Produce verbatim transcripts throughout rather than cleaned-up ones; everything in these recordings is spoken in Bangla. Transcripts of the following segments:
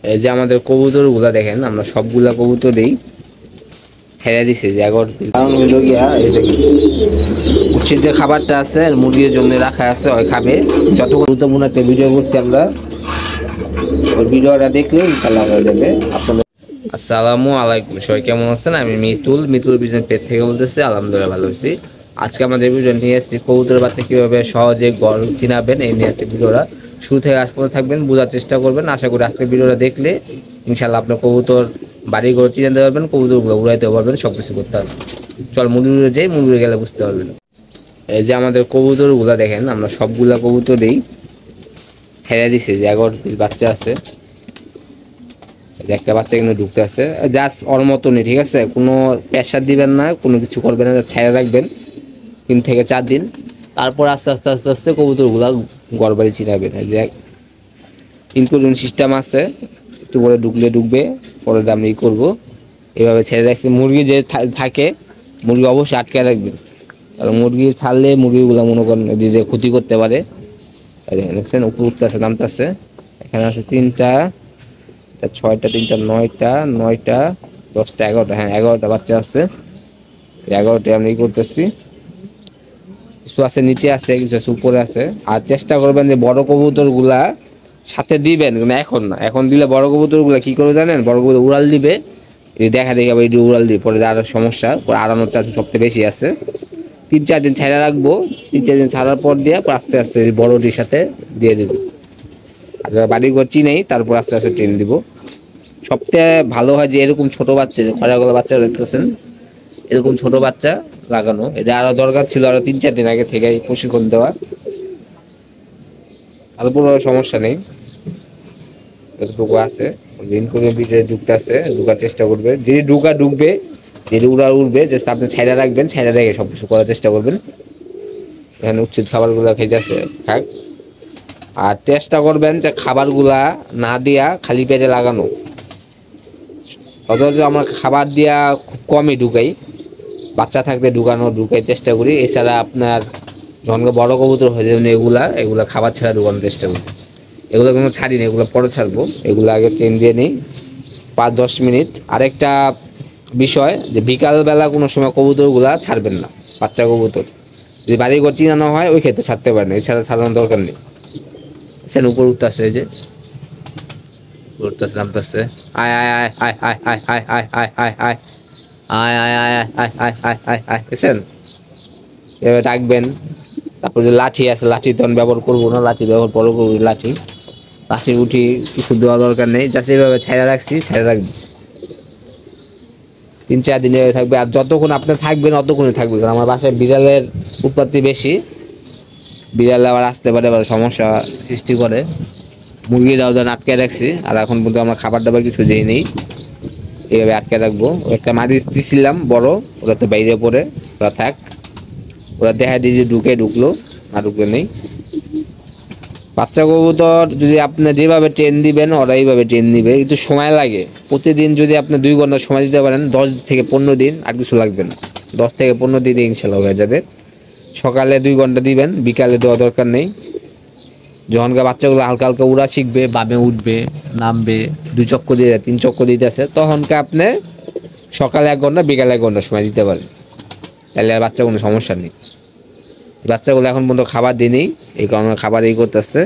এই যে আমাদের কবুতরগুলা দেখেন, আমরা সবগুলা কবুতরেই ছেড়ে দিছি যে এগারো দিন। কারণ হইল গিয়া এই দেখেন উচিত যে খাবারটা আছে মুরগির জন্য রাখা আছে, ওই খাবে। যত গুরুত্বপূর্ণ একটা ভিডিও করছি আমরা, ওই ভিডিওটা দেখলে ইনশাআল্লাহ হয়ে যাবে আপনাদের। আসসালামু আলাইকুম, সবাই কেমন আছেন? আমি মিতুল মিতুল বিজনেস পেজ থেকে বলতেছি। আলহামদুলিল্লাহ ভালো আছি। আজকে আমাদের ভিডিও নিয়ে এসেছি কবুতর বাচ্চা কীভাবে সহজে ঘর চিনাবেন, এই নিয়ে আসছি ভিডিওটা। শুরু থেকে আজ পর্যন্ত থাকবেন, বোঝার চেষ্টা করবেন। আশা করি আজকে ভিডিওটা দেখলে ইনশাআল্লাহ আপনার কবুতর বাড়ি ঘর চিনাতে পারবেন, কবুতরগুলো উড়াইতে পারবেন, সব কিছু করতে পারবেন। চল মুরগি উড়ে যাই, মুরগি গেলে বুঝতে পারবেন। এই যে আমাদের কবুতরগুলো দেখেন, আমরা সবগুলা কবুতরেই ছেড়ে দিছি যে এগারো পিস বাচ্চা আছে। একটা বাচ্চা কিন্তু ঢুকতে আছে, জাস্ট ওর মতনই, ঠিক আছে? কোনো প্রেশার দিবেন না, কোনো কিছু করবেন না, ছেড়ে রাখবেন তিন থেকে চার দিন। তারপর আস্তে আস্তে আস্তে আস্তে কবুতরগুলো ঘর বাড়ি চিনাবেন। যে ইনক্লুশন সিস্টেম আছে, একটু পরে ঢুকলে ঢুকবে, পরে আমি ই করবো। এভাবে ছেড়ে রাখছি। মুরগি যে থাকে, মুরগি অবশ্যই আটকে রাখবেন, কারণ মুরগি ছাড়লে মুরগিগুলো মনে করেন যে ক্ষতি করতে পারে। দেখছেন উপর উঠতে আছে, নামতে আছে। এখানে আছে তিনটা, ছয়টা, তিনটা, নয়টা, নয়টা, দশটা, এগারোটা। হ্যাঁ, এগারোটা বাচ্চা আছে। এগারোটা আমি ই করতেছি। কিছু আছে নিচে আছে, কিছু আছে উপরে আছে। আর চেষ্টা করবেন যে বড় কবুতর গুলা সাথে দিবেন, কিন্তু এখন না। এখন দিলে বড় কবুতর গুলা কি করে জানেন? বড় কবুতর উড়াল দিবে, দেখা দেখি আবার এই উড়াল দিয়ে পরে আরো সমস্যা, পরে আড়ানোর চান্স সবচেয়ে বেশি আছে। তিন চার দিন ছাড়া রাখবো, তিন চার দিন ছাড়ার পর দিয়ে আস্তে আস্তে বড়টির সাথে দিয়ে দিব। আর বাড়ি ঘর চিনেই তারপর আস্তে আস্তে ট্রেন দিব। সবচেয়ে ভালো হয় যে এরকম ছোট বাচ্চা, যে খয়রাগলা বাচ্চা দেখতেছেন, এরকম ছোট বাচ্চা লাগানো। এটা আরো দরকার ছিল আরো তিন চার দিন আগে থেকে প্রশিক্ষণ দেওয়া। তারপর সমস্যা নেই, এতটুকু আছে। দিন করে ভিতরে ঢুকতে আছে, ঢুকার চেষ্টা করবে। যদি ঢুকা ঢুকবে, যদি উড়া উঠবে, যে আপনি ছাইড়া রাখবেন, ছাইড়া রেখে সব কিছু করার চেষ্টা করবেন। এখানে উচিত খাবারগুলো খাইতে আছে, খাক। আর চেষ্টা করবেন যে খাবারগুলা না দিয়া খালি পেটে লাগানো। অথচ আমরা খাবার দিয়া খুব কমই ঢুকাই, বাচ্চা থাকতে ঢুকানো ঢুকাই চেষ্টা করি। এছাড়া আপনার যখন বড় কবুতর হয়ে যাবেন, এগুলা এগুলা খাবার ছাড়া ঢুকানোর চেষ্টা করি। এগুলো কোনো ছাড়ি না, এগুলো পরে ছাড়বো। এগুলো আগে ট্রেন দিয়ে নিই পাঁচ দশ মিনিট। আরেকটা বিষয় যে বিকালবেলা কোনো সময় কবুতরগুলা ছাড়বেন না। বাচ্চা কবুতর যদি বাড়ি ঘর চিনানো হয়, ওই ক্ষেত্রে ছাড়তে পারেন, এছাড়া ছাড়ানোর দরকার নেই। সেন উপর উঠতে আসে, এই যে উঠতেছে, নামতেছে। আয় আয় আয় আয় আয় আয় আয় আয় আয় আয় আয় আয় আয় আয় আয় আয় আয় আয় আয় বুঝছেন? এভাবে ডাকবেন। তারপর যে লাঠি আছে, লাঠি তখন ব্যবহার করবো না, লাঠি ব্যবহার পরে করবো। লাঠি লাঠির উঠি কিছু দেওয়া দরকার নেই, জাস্ট এইভাবে ছাইড়া রাখছি, ছাইড়া রাখবেন। তিন চার দিন এভাবে থাকবে। আর যতক্ষণ আপনি থাকবেন অতক্ষণই থাকবে, কারণ আমার বাসায় বিড়ালের উৎপত্তি বেশি। বিড়াল আবার আসতে পারে, আবার সমস্যা সৃষ্টি করে। মুরগিরাও যেন আটকে রাখছি। আর এখন পর্যন্ত আমরা খাবার দাবার কিছু দিই নেই, এইভাবে আটকে রাখবো। একটা মাটি দিছিলাম বড়, ওরা তো বাইরে পড়ে, ওরা থাক। ওরা দেখা দিয়ে যে ঢুকে ঢুকলো, না ঢুকে নেই। বাচ্চা কবুতর যদি আপনি যেভাবে ট্রেন দিবেন, ওরা এইভাবে ট্রেন দিবে, কিন্তু সময় লাগে। প্রতিদিন যদি আপনি দুই ঘন্টা সময় দিতে পারেন, দশ থেকে পনেরো দিন, আর কিছু লাগবে না। দশ থেকে পনেরো দিনে ইনশাল্লাহ হয়ে যাবে। সকালে দুই ঘন্টা দিবেন, বিকালে দেওয়া দরকার নেই। যখনকার বাচ্চাগুলো হালকা হালকা উড়া শিখবে, বামে উঠবে, নামবে, দুই চক্কর দিয়ে তিন চক্কর দিতে আছে, তখনকে আপনি সকালে এক ঘন্টা, বিকালে এক ঘন্টা সময় দিতে পারেন। তাহলে আর বাচ্চা কোনো সমস্যা নেই। বাচ্চাগুলো এখন পর্যন্ত খাবার দিই, এই কারণে খাবার এই করতেছে।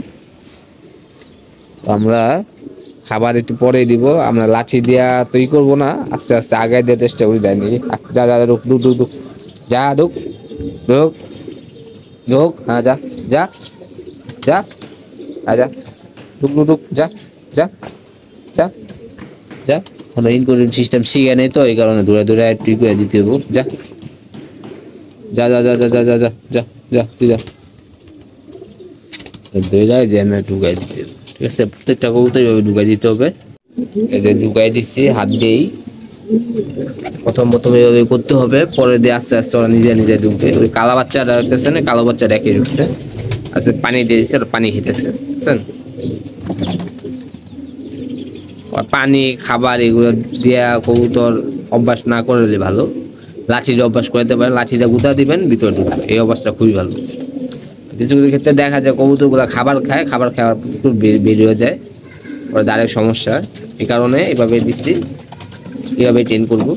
আমরা খাবার একটু পরে দিব। আমরা লাঠি দিয়া তৈরি করবো না, আস্তে আস্তে আগায় দিয়ে চেষ্টা করি। দেয়নি, যা যা ঢুক ঢুক ঢুক ঢুক, যা ঢুক ঢুক ঢুক, হ্যাঁ যা যা যা, হ্যাঁ যা, ঢুক ঢুক ঢুক, যা যা যা যা। কোনো ইনক্লুশন সিস্টেম শিখে নেই তো, এই কারণে দূরে দূরে একটু করে দিতে হবো। যা যা যা যা যা যা যা যা যা যা তুই যা, দৌড়ায় যে না ঢুকাই দিতে হবে, ঠিক আছে? প্রত্যেকটা কবুতর এইভাবে ঢুকাই দিতে হবে। এই যে ঢুকাই দিচ্ছি হাত দিয়েই, প্রথম প্রথম এইভাবে করতে হবে, পরে দিয়ে আস্তে আস্তে ওরা নিজে নিজে ঢুকবে। ওই কালো বাচ্চাটা হইতেছে না, কালো বাচ্চা রেখে ঢুকছে। আচ্ছা, পানি দিয়ে দিচ্ছে, আর পানি খেতেছে, বুঝছেন? পানি খাবার এগুলো দিয়া কবুতর অভ্যাস না করলে ভালো। লাঠির অভ্যাস করতে পারেন, লাঠিটা গুঁতা দিবেন, ভিতরে ঢুকবে, এই অভ্যাসটা খুবই ভালো। কিছু কিছু ক্ষেত্রে দেখা যায় কবুতরগুলো খাবার খায়, খাবার খাওয়ার প্রচুর বের হয়ে যায়, ওর দাঁড়ের সমস্যা, এই কারণে এভাবে দিচ্ছি, এভাবে ট্রেন করবো।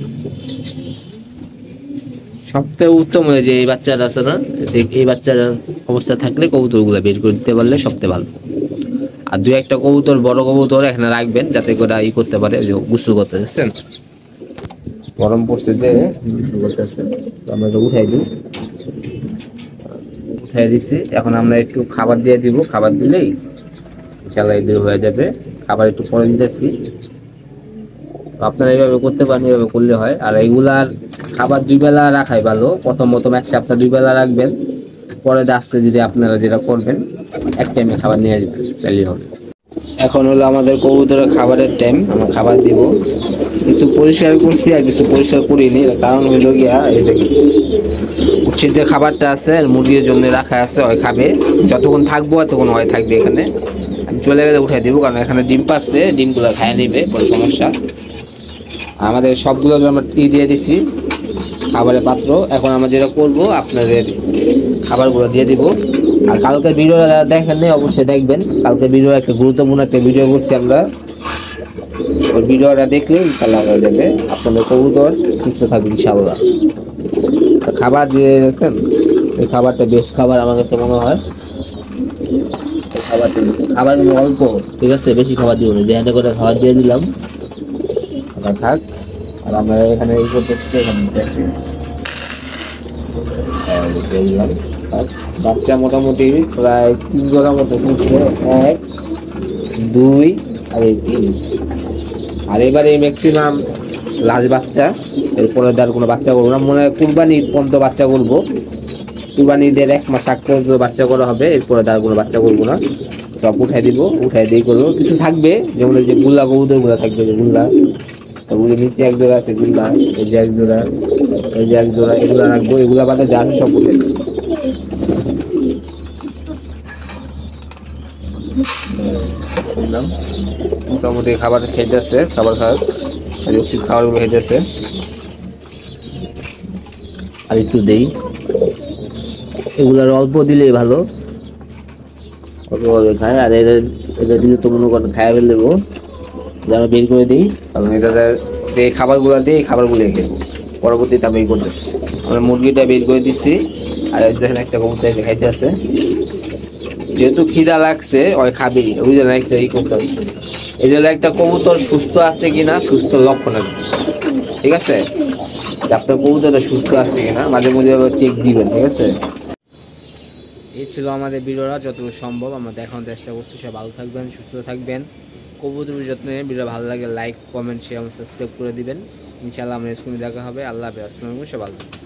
সবথেকে উত্তম হয়ে যে এই বাচ্চাটা আছে না, যে এই বাচ্চার অবস্থা থাকলে কবুতরগুলো বের করে দিতে পারলে সবথেকে ভালো। আর দু একটা কবুতর, বড় কবুতর এখানে রাখবেন যাতে করে ই করতে পারে, যে গোসল করতে যাচ্ছেন, গরম পড়ছে যে গোসল করতেছে। আমরা এটা উঠাই দিই, উঠাই দিচ্ছি। এখন আমরা একটু খাবার দিয়ে দিব, খাবার দিলেই ইনশাআল্লাহ এগুলো হয়ে যাবে। খাবার একটু পরে দিতেছি, আপনারা এইভাবে করতে পারেন, এইভাবে করলে হয়। আর এইগুলার খাবার দুই বেলা রাখাই ভালো। প্রথম প্রথম এক সপ্তাহ দুই বেলা রাখবেন, পরে আসতে যদি আপনারা যেটা করবেন এক টাইমে খাবার নিয়ে যাবেন, চালিয়ে হবে। এখন হলো আমাদের কবুতরের খাবারের টাইম, আমরা খাবার দিব। কিছু পরিষ্কার করছি আর কিছু পরিষ্কার করিনি, কারণ হইল গিয়া এই দেখি উচিত যে খাবারটা আছে মুরগির জন্য রাখা আছে, ওই খাবে যতক্ষণ থাকবো ততক্ষণ হয় থাকবে এখানে। আমি চলে গেলে উঠাই দিব, কারণ এখানে ডিম পাচ্ছে, ডিমগুলো খাইয়ে নিবে, কোনো সমস্যা। আমাদের সবগুলো আমরা ই দিয়ে দিছি খাবারের পাত্র। এখন আমরা যেটা করবো আপনাদের খাবারগুলো দিয়ে দিব। আর কালকে ভিডিওটা যারা দেখেন নাই অবশ্যই দেখবেন, কালকে ভিডিও একটা গুরুত্বপূর্ণ একটা ভিডিও করছি আমরা, ওই ভিডিওটা দেখলে ইনশাআল্লাহ হয়ে যাবে, আপনাদের কবুতর সুস্থ থাকবে ইনশাআল্লাহ। খাবার দিয়ে দিয়েছেন, এই খাবারটা বেস্ট খাবার আমার কাছে মনে হয়। খাবার খাবার অল্প, ঠিক আছে, বেশি খাবার দিব না, যেখানে করে খাবার দিয়ে দিলাম আবার থাক। আর আমরা এখানে এই করতেছি, এখানে বাচ্চা মোটামুটি প্রায় তিন জোড়া মতো পুষছে, এক দুই আর এই তিন। আর এবারে ম্যাক্সিমাম লাল বাচ্চা, এরপরে আর কোনো বাচ্চা করবো না, মনে হয় কুরবানি ঈদ পর্যন্ত বাচ্চা করবো। কুরবানি ঈদের এক মাস আগ পর্যন্ত বাচ্চা করা হবে, এরপরে আর কোনো বাচ্চা করবো না, সব উঠাই দিব, উঠাই দিয়ে করবো। কিছু থাকবে যেমন এই যে গুল্লা কবুতর গুলা থাকবে, যে গুল্লা ওগুলো নিচে এক জোড়া আছে, গুল্লা এই যে এক জোড়া, এই যে এক জোড়া, এগুলা রাখবো। এগুলা বাদে যা আছে সব উঠে দেবো। মোটামুটি খাবার খেতেছে, খাবার খাওয়া উচিত খাবারগুলো খেতেছে। আর একটু দেই, এগুলার অল্প দিলেই ভালো, অল্প অল্প খায়। আর এদের এদের দিলে তো মনে করেন খাইয়া ফেলে দেবো, যেন বের করে দিই, কারণ এটা যে খাবারগুলো দিই এই খাবারগুলো খেয়ে পরবর্তীতে আমি বের করতেছি। আমরা মুরগিটা বের করে দিচ্ছি, আর দেখেন একটা কবুতর খাইতে আছে, যেহেতু খিদা লাগছে ওই খাবি, ওই জন্য একটা ই করতেছে। এই জন্য একটা কবুতর সুস্থ আছে কিনা, সুস্থ লক্ষণ আছে, ঠিক আছে, আপনার কবুতরটা সুস্থ আছে কিনা মাঝে মাঝে চেক দিবেন, ঠিক আছে। এই ছিল আমাদের ভিডিওটা, যতটুকু সম্ভব আমরা দেখানোর চেষ্টা করছি। সব ভালো থাকবেন, সুস্থ থাকবেন, কবুতরের যত্নে। ভিডিও ভালো লাগে লাইক কমেন্ট শেয়ার সাবস্ক্রাইব করে দিবেন। ইনশাআল্লাহ আমরা স্ক্রিনে দেখা হবে। আল্লাহ হাফেজ, আসসালামু আলাইকুম, সব ভালো।